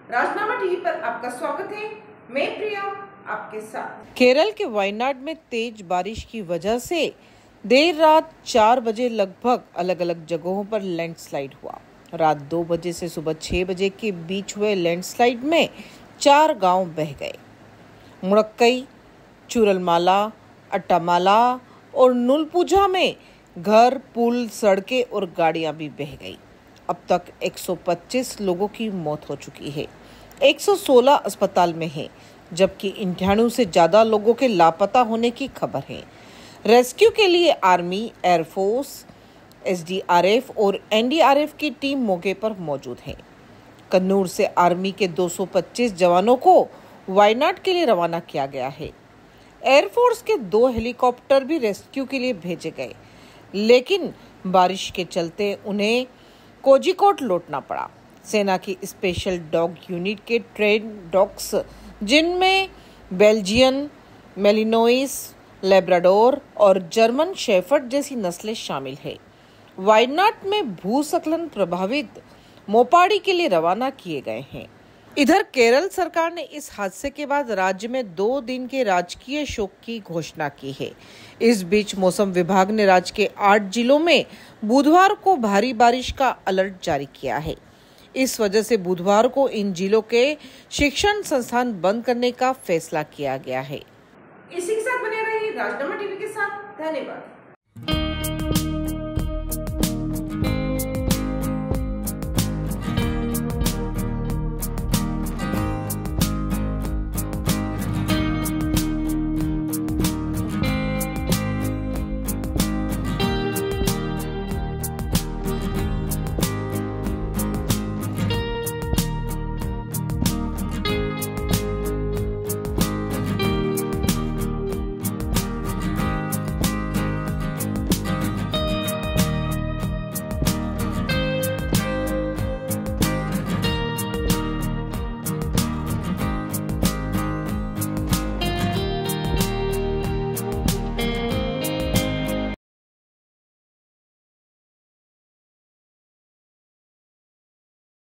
राजनामा TV पर आपका स्वागत है। मैं प्रिया आपके साथ। केरल के वायनाड में तेज बारिश की वजह से देर रात 4 बजे लगभग अलग अलग जगहों पर लैंडस्लाइड हुआ। रात 2 बजे से सुबह 6 बजे के बीच हुए लैंडस्लाइड में 4 गांव बह गए। मुड़क्कई, चूरलमाला, अट्टामाला और नुलपुझा में घर, पुल, सड़कें और गाड़ियां भी बह गई। अब तक 125 लोगों की मौत हो चुकी है। 116 अस्पताल में हैं, जबकि 98 से ज्यादा लोगों के लापता होने की खबर है। रेस्क्यू के लिए आर्मी, एयरफोर्स, एसडीआरएफ और एनडीआरएफ की टीम मौके पर मौजूद है। कन्नूर से आर्मी के 225 जवानों को वायनाड के लिए रवाना किया गया है। एयरफोर्स के 2 हेलीकॉप्टर भी रेस्क्यू के लिए भेजे गए, लेकिन बारिश के चलते उन्हें कोझिकोड लौटना पड़ा। सेना की स्पेशल डॉग यूनिट के ट्रेन डॉग्स, जिनमें बेल्जियन, मेलिनोइस, लेब्राडोर और जर्मन शेफर्ड जैसी नस्लें शामिल हैं, वायनाड में भूस्खलन प्रभावित मोपाडी के लिए रवाना किए गए हैं। इधर केरल सरकार ने इस हादसे के बाद राज्य में 2 दिन के राजकीय शोक की घोषणा की है। इस बीच मौसम विभाग ने राज्य के 8 जिलों में बुधवार को भारी बारिश का अलर्ट जारी किया है। इस वजह से बुधवार को इन जिलों के शिक्षण संस्थान बंद करने का फैसला किया गया है। इसी के साथ बने रहिए राजनामा टीवी के साथ। धन्यवाद।